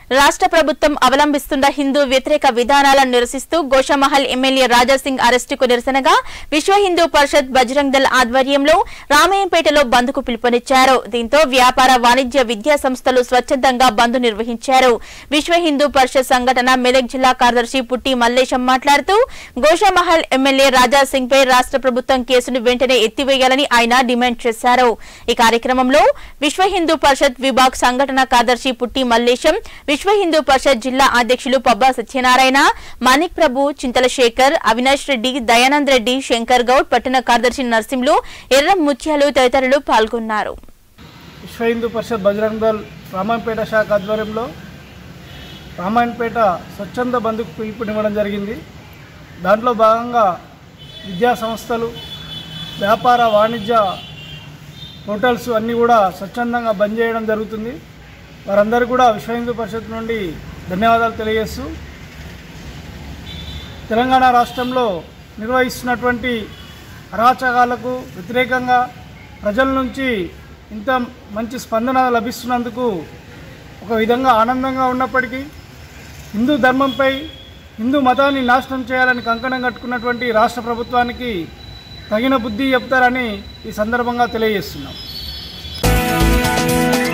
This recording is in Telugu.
రాష్ట్ర ప్రభుత్వం అవలంబిస్తున్న హిందూ వ్యతిరేక విధానాలను నిరసిస్తూ గోషామహల్ ఎమ్మెల్యే రాజాసింగ్ అరెస్టుకు నిరసనగా విశ్వ హిందూ పరిషత్ బజరంగ్ దళ్ ఆధ్వర్యంలో రామయ్యంపేటలో బంద్కు పిలుపునిచ్చారు. దీంతో వ్యాపార వాణిజ్య విద్యా సంస్థలు స్వచ్ఛందంగా బంద్ నిర్వహించారు. విశ్వ హిందూ పరిషత్ సంఘటన మెదక్ జిల్లా కార్యదర్శి పుట్టి మల్లేశం మాట్లాడుతూ గోషామహల్ ఎమ్మెల్యే రాజాసింగ్ పై రాష్ట్ర ప్రభుత్వం కేసును వెంటనే ఎత్తివేయాలని ఆయన డిమాండ్ చేశారు. ఈ కార్యక్రమంలో విశ్వ హిందూ పరిషత్ విభాగ్ సంఘటన కార్యదర్శి పుట్టి మల్లేశం, విశ్వ హిందూ పరిషత్ జిల్లా అధ్యక్షులు పబ్బా సత్యనారాయణ, మాణిక్ ప్రభు, చింతల శేఖర్, అవినాష్ రెడ్డి, దయానంద్ రెడ్డి, శంకర్ గౌడ్, పట్టణ కార్యదర్శి నర్సింహులు, ఎర్ర ముత్యాలు తదితరులు పాల్గొన్నారు. విశ్వ హిందూ పరిషత్ బజరంగ్ దళ్ రామాయంపేట శాఖ ఆధ్వర్యంలో రామాయంపేట స్వచ్ఛంద బంద్కు పిలుపునివ్వడం జరిగింది. దాంట్లో భాగంగా విద్యా సంస్థలు, వ్యాపార వాణిజ్య హోటల్స్ అన్నీ కూడా స్వచ్ఛందంగా బంద్ చేయడం జరుగుతుంది. వారందరూ కూడా విశ్వ హిందూ పరిషత్ నుండి ధన్యవాదాలు తెలియజేస్తూ తెలంగాణ రాష్ట్రంలో నిర్వహిస్తున్నటువంటి అరాచకాలకు వ్యతిరేకంగా ప్రజల నుంచి ఇంత మంచి స్పందన లభిస్తున్నందుకు ఒక విధంగా ఆనందంగా ఉన్నప్పటికీ హిందూ ధర్మంపై, హిందూ మతాన్ని నాశనం చేయాలని కంకణం కట్టుకున్నటువంటి రాష్ట్ర ప్రభుత్వానికి తగిన బుద్ధి చెప్తారని ఈ సందర్భంగా తెలియజేస్తున్నాం.